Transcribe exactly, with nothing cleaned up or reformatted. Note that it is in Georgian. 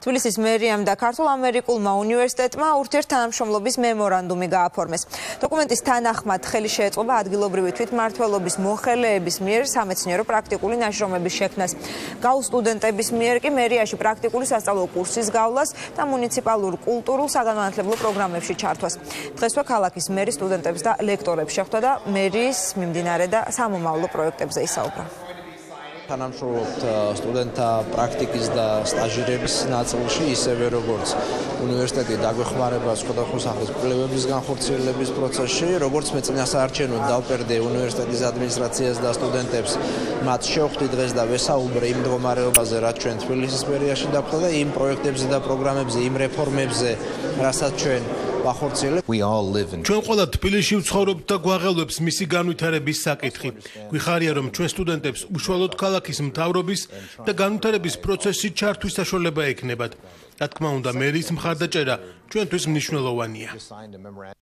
თბილისის მერიამ და ქართულ ამერიკულმა უნივერსიტეტმა ურთიერთთანამშრომლობის მემორანდუმი გააფორმეს. დოკუმენტის თანახმად ხელი შეეწყობა ადგილობრივი თვითმმართველობის მოხელეების მიერ სამეცნიერო პრაქტიკული ნაშრომების შექმნას. გაუს სტუდენტების მიერ კი მერიაში პრაქტიკული სასწავლო კურსის გავლას და მუნიციპალურ კულტურულ საგანმანათლებლო პროგრამებში ჩართვას. დღესვე ქალაქის მერი სტუდენტებს და ლექტორებს შეხვდა და მერიის მიმდინარე და სამომავლო პროექტებზე ისაუბრა. თანამშრომლობთ სტუდენტთა პრაქტიკის და სტაჟირების ნაწილში, ისევე როგორც უნივერსიტეტი დაგვეხმარება სხვადასხვა სახის კვლევების განხორციელების პროცესში, როგორც მე წინასაარჩევნოდ დავპერდე უნივერსიტეტის ადმინისტრაციას და სტუდენტებს, მათ შევხვდი დღეს და ვესაუბრე იმ მდგომარეობაზე, რაც ჩვენ თბილისის მერიაში დაგვხდა და იმ პროექტებზე და პროგრამებზე, იმ რეფორმებზე, რასაც ჩვენ ჩვენ ყველა თბილისში ვცხოვრობთ და გვაღელვებს მისი განვითარების საკითხი. გვიხარია, რომ ჩვენ სტუდენტებს უშუალოდ ქალაქის მთავრობის და განვითარების პროცესში ჩართვის საშუალება ექნებათ. რა თქმა უნდა, მერიის მხარდაჭერა ჩვენთვის მნიშვნელოვანია.